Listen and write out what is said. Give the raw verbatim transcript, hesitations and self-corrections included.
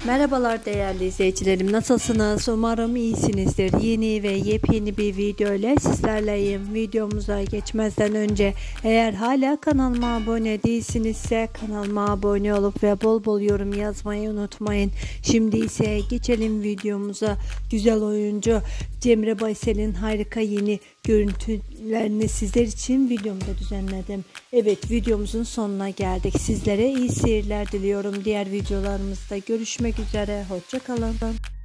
Merhabalar değerli izleyicilerim, nasılsınız? Umarım iyisinizdir. Yeni ve yepyeni bir video ile sizlerleyim. Videomuza geçmezden önce eğer hala kanalıma abone değilsinizse kanalıma abone olup ve bol bol yorum yazmayı unutmayın. Şimdi ise geçelim videomuza. Güzel oyuncu Cemre Baysel'in harika yeni görüntülerini sizler için videomda düzenledim. Evet, videomuzun sonuna geldik. Sizlere iyi seyirler diliyorum. Diğer videolarımızda görüşmek üzere. Hoşça kalın.